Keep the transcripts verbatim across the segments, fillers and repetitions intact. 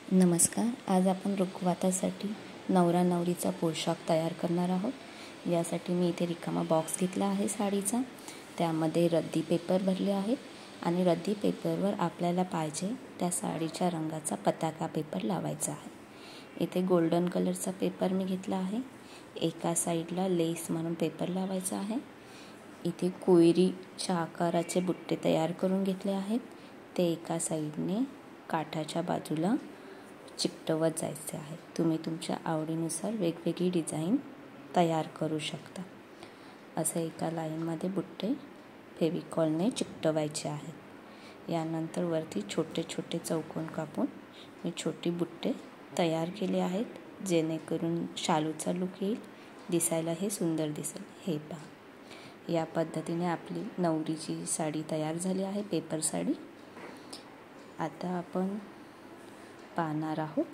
नमस्कार. आज आपण रुखवतासाठी नवरा नवरीचा पोशाख तयार करणार आहोत. यासाठी मी इथे रिकामा बॉक्स घेतला आहे साडीचा. त्यामध्ये रद्दी पेपर भरले आहेत आणि रद्दी पेपरवर आपल्याला पाहिजे त्या साडीच्या रंगाचा पताका पेपर लावायचा आहे. इथे गोल्डन कलरचा पेपर मी घेतला आहे. एका साईडला लेस म्हणून पेपर लावायचा आहे. इथे कोयरीच्या आकाराचे बुट्टे तयार करून घेतले आहेत. ते एका साईडने काठाच्या बाजूला चिकटवत जायचे आहे. तुम्ही तुमच्या आवडीनुसार वेगवेगळी डिझाईन तयार करू शकता. असं एका लाईनमध्ये बुट्टे फेविकॉलने चिकटवायचे आहेत. यानंतर वरती छोटे छोटे चौकोन कापून मी छोटी बुट्टे तयार केले आहेत, जेणेकरून शालूचा लुक येईल, दिसायला हे सुंदर दिसेल. हे पहा, या पद्धतीने आपली नवरीची साडी तयार झाली आहे, पेपर साडी. आता आपण पाहणार आहोत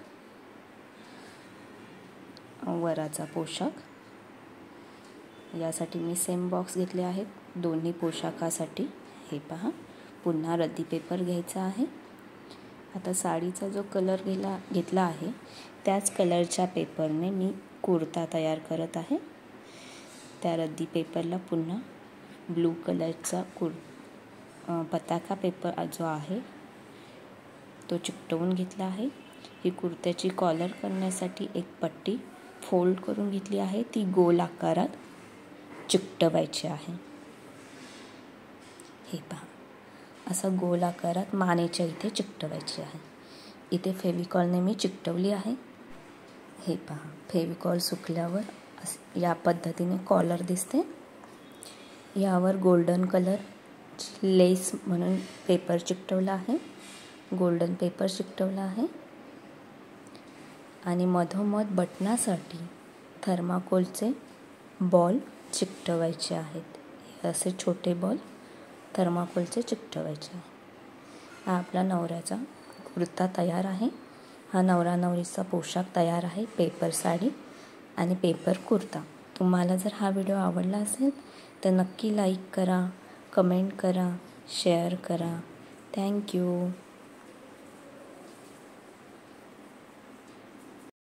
वराचा पोशाख. यासाठी मी सेम बॉक्स घेतले आहेत दोन्ही पोशाखासाठी. हे पहा, पुन्हा रद्दी पेपर घ्यायचा आहे. आता साडीचा जो कलर गेला घेतला आहे त्याच कलरच्या पेपरने मी कुर्ता तयार करत आहे. त्या रद्दी पेपरला पुन्हा ब्लू कलरचा कुर पताका पेपर जो आहे तो चिकटवून घेतला आहे. ही कुर्त्याची कॉलर करण्यासाठी एक पट्टी फोल्ड करून घेतली आहे, ती गोल आकारात चिकटवायची आहे. हे पहा, असं गोल आकारात मानेच्या इथे चिकटवायची आहे. इथे फेविकॉलने मी चिकटवली आहे. हे पहा, फेविकॉल सुकल्यावर या पद्धतीने कॉलर दिसते. यावर गोल्डन कलर लेस म्हणून पेपर चिकटवला आहे, गोल्डन पेपर चिकटवला आहे. आणि मधोमध बटनासाठी थर्माकोलचे बॉल चिकटवायचे आहेत. असे छोटे बॉल थर्माकोलचे चिकटवायचे आहे. हा आपला नवऱ्याचा कुर्ता तयार आहे. हा नवरा नवरीचा पोशाख तयार आहे, पेपर साडी आणि पेपर कुर्ता. तुम्हाला जर हा व्हिडिओ आवडला असेल तर नक्की लाईक करा, कमेंट करा, शेअर करा. थँक्यू.